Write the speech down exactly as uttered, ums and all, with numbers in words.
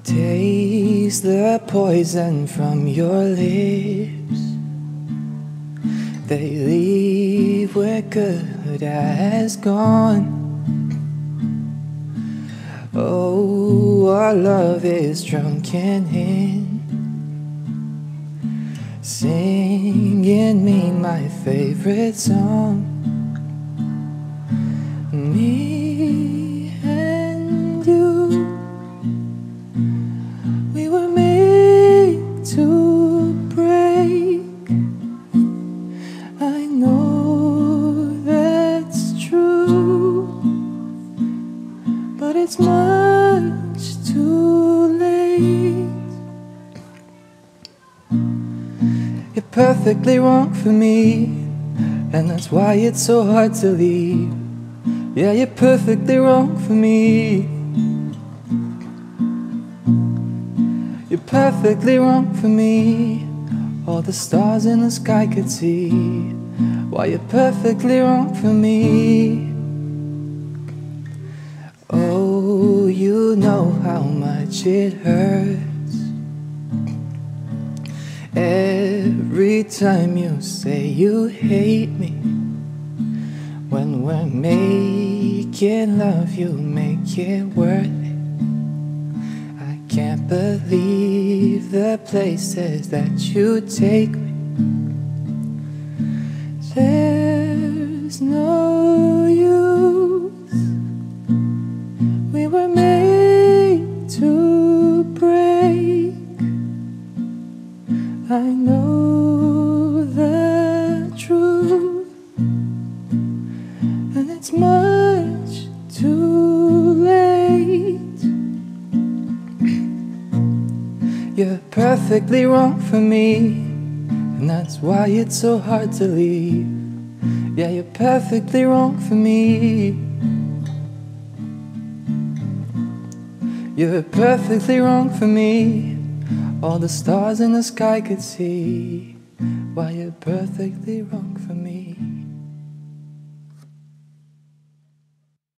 Taste the poison from your lips. They leave where good has gone. Oh, our love is drunken in singing me my favorite song. Me and you, we were made to break. I know that's true, but it's much too late. You're perfectly wrong for me, and that's why it's so hard to leave. Yeah, you're perfectly wrong for me. You're perfectly wrong for me. All the stars in the sky could see why you're perfectly wrong for me. Oh, you know how much it hurts every time you say you hate me. When we're making love, you make it worth it. I can't believe the places that you take me. There's no use. We were made to break. I know the truth, and it's much too late. You're perfectly wrong for me, and that's why it's so hard to leave. Yeah, you're perfectly wrong for me. You're perfectly wrong for me. All the stars in the sky could see why you're perfectly wrong for me.